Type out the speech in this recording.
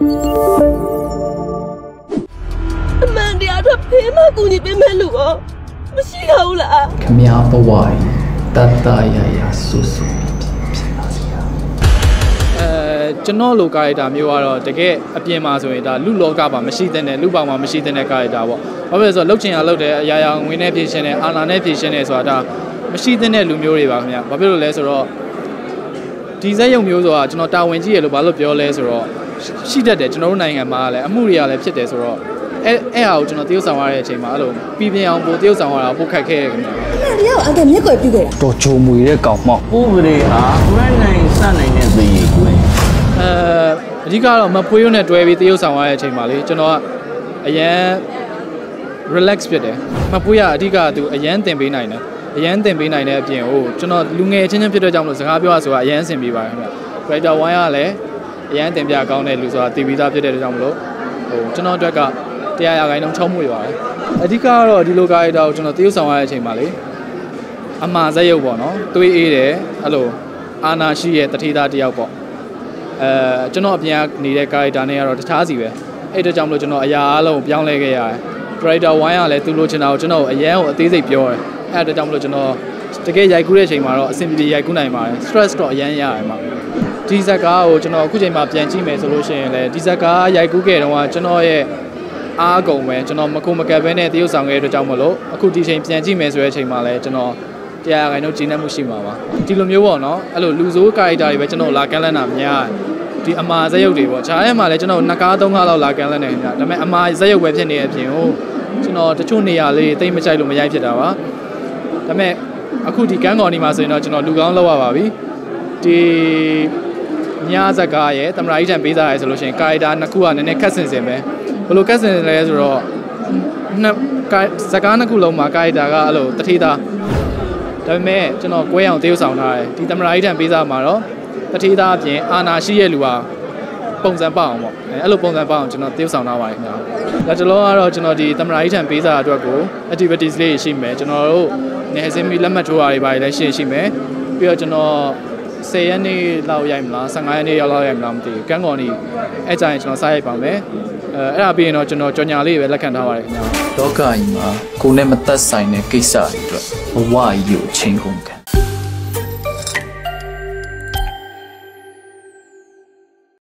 Man, they are the payment. Go ni payment lu oh. Mesti kau lah. Kami apa wai? Tata ya susu. ကျွန်တော်လိုကာရီတာမျိုးကတော့တကယ်အပြင်မှာဆိုရင်ဒါလူလောကမှာမရှိတဲ့နဲ့လူပေါင်းမှာမရှိတဲ့ကာရီတာပေါ့ဘာဖြစ်လဲဆိုတော့လှုပ်ချင်ရလှုပ်တယ်အရာရာဝင်နေဖြစ်ရှင်တယ်အာနာနဲ့ဖြစ်ရှင်တယ်ဆိုတာဒါမရှိတဲ့လူမျိုးတွေပါခင်ဗျာဘာဖြစ်လို့လဲဆိုတော့ဒီဇက်ရုံမျိုးဆိုတာကျွန်တော်တာဝန်ကြီးရလို့ဘာလို့ပြောလဲဆိုတော့ရှိတတ်တယ်ကျွန်တော်တို့နိုင်ငံမှာလည်းအမှုတွေကလည်းဖြစ်တယ်ဆိုတော့အဲ့ဟာကိုကျွန်တော်တရုတ်ဆောင်ရတဲ့အချိန်မှာအဲ့လိုပြီးပြင်းအောင်ပို့တရုတ်ဆောင်ရတာပို့ခက်ခဲခင်ဗျာဒီရောက်အဲ့ဒါမြက်ွယ်ပြုတ်ခဲ့တာတော်ချုံမွေတဲ့ကောင်မောက်ဥပဒေဟာဘရန်နိုင်စနိုင်တဲ့သေရကွယ်အဓိကတော့မပွေးရုံနဲ့တွဲပြီးတရုတ်ဆောင်ရတဲ့အချိန်မှာလေကျွန်တော်ကအရန် relax ဖြစ်တယ်မပွေးရအဓိကသူအရန်တင်ပေးနိုင်တယ်အရန်တင်ပေးနိုင်တဲ့အပြင်ဟိုကျွန်တော်လူငယ်ချင်းချင်းဖြစ်တဲ့ကြောင့်မလို့စကားပြောရဆိုတာအရန်အဆင်ပြေပါတယ်ခင်ဗျ Writer 1ကလည်းအရန်တင်ပြကောင်းတဲ့လူဆိုတာတည်ပြီးသားဖြစ်တဲ့ကြောင့်မလို့ဟိုကျွန်တော်အတွက်ကတရားရဂိုင်းလုံးချောင်းမှုရပါတယ်အဓိကတော့ဒီလိုကားရတာကိုကျွန်တော်တရုတ်ဆောင်ရတဲ့အချိန်မှာလေအမှားဇက်ရုပ်ပေါ့နော်တွေးအေးတယ်အဲ့လိုအာနာရှိရဲ့တထေးသားတယောက်ပေါ့ကျွန်တော်အပြင်နေတဲ့ကာရီတာနဲ့ကတော့တခြားစီပဲအဲ့ဒါကြောင့်မလို့ကျွန်တော်အရာအလုံးကိုပြောင်းလဲခဲ့ရတယ် Writer 1ကလည်းသူ့လိုချင်တာကိုကျွန်တော်အရန်ကိုအသေးစိတ်ပြောတယ်အဲ့ဒါကြောင့်မလို့ကျွန်တော်တကယ်ရိုက်ကူးတဲ့အချိန်မှာတော့အဆင်ပြေရိုက်ကူးနိုင်ပါတယ် stress တော့အရန်ရရတယ်မှာဒီဇက်ကားကိုကျွန်တော်အခုချိန်မှာပြန်ကြည့်မယ်ဆိုလို့ရှိရင်လည်းဒီဇက်ကားရိုက်ကူးခဲ့တော့ကျွန်တော်ရဲ့အားကုန်ပဲကျွန်တော်မခုမကပ်ပဲနဲ့တရုတ်ဆောင်ခဲ့တဲ့အတွက်ကြောင့်မလို့အခုဒီချိန်ပြန်ကြည့်မယ်ဆိုတဲ့အချိန်မှာလည်းကျွန်တော်တရားခိုင်တော့ဂျင်းနှက်မှုရှိမှာပါဒီလိုမျိုးပေါ့နော်အဲ့လိုလူဆိုးကာရီတာတွေပဲကျွန်တော်လာကမ်းလန်းတာများဒီအမာဇက်ရုပ်တွေပေါ့ဂျားထဲမှာလည်းကျွန်တော်2ကား3ကားလောက်လာကမ်းလန်းနေခင်ဗျာဒါပေမဲ့အမာဇက်ရုပ်ပဲဖြစ်နေတဲ့အပြင်ဟိုကျွန်တော်တချို့နေရာလေးတိတ်မကြိုက်လို့မရိုက်ဖြစ်တာပါဒါပေမဲ့အခုဒီကန်းကော်နီမှာဆိုရင်တော့ကျွန်တော်လူကောင်းလောက်ရပါပြီဒီညဇက်ကားရဲ့သမရာကြီးတန်ပေးစားရဲဆိုလို့ရှိရင်ကာရီတာ2ခုကနည်းနည်းခက်ဆင်ဆင်ပဲဘယ်လိုခက်ဆင်လဲဆိုတော့ဇက်ကား2ခုလုံးမှာကာရီတာကအဲ့လိုတထေးသားဒါပေမဲ့ကျွန်တော်ကွဲအောင်တရုပ်ဆောင်ထားတယ်ဒီသမရာကြီးတန်ပေးစားမှာတော့တထေးသားအပြင်အာနာရှိရဲ့လူဟာပုံစံပေါအောင်ပေါ့အဲ့လိုပုံစံပေါအောင်ကျွန်တော်တရုပ်ဆောင်ထားပါတယ်ခင်ဗျာလက်တလုံးကတော့ကျွန်တော်ဒီသမရာကြီးတန်ပေးစားအတွက်ကို activities လေးရှိမယ်ကျွန်တော်တို့နေစင်းမီလက်မှတ်ထိုးရတွေပါတယ်လည်းရှိမယ်ပြီးတော့ကျွန်တော်10ရက်နေ့လောက်ရိုက်မလား15ရက်နေ့ရောက်လောက်ရိုက်မလားမသိဘူးကန်းကော်နီအဲ့ကြရင်ကျွန်တော်စားရိုက်ပါမယ်အဲ့ဒါပြီးရင်တော့ကျွန်တော်ကြော်ညာလေးပဲလက်ခံထားပါတယ်ခင်ဗျာလောကကြီးမှာကိုယ်နဲ့မသက်ဆိုင်တဲ့ကိစ္စတွေအတွက်ဘဝကြီးကိုချိန်ကုန်ခံ